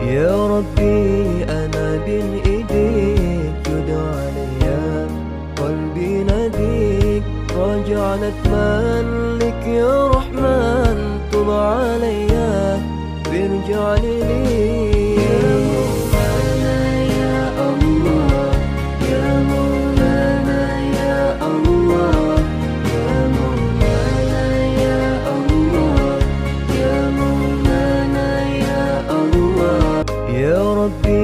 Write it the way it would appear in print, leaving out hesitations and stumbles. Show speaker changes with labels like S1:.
S1: يا ربي أنا بين إيديك جد عليا، قلبي ناديك راجع نتمنى لك يا رحمن، طب عليا بيرجع لي يا مولانا يا الله، يا مولانا يا الله، يا مولانا يا الله، يا مولانا يا الله. يا ربي